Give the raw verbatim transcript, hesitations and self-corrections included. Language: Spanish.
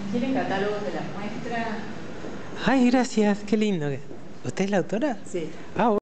¿Quieren catálogos de la muestra? Ay, gracias, qué lindo. ¿Usted es la autora? Sí. Ah,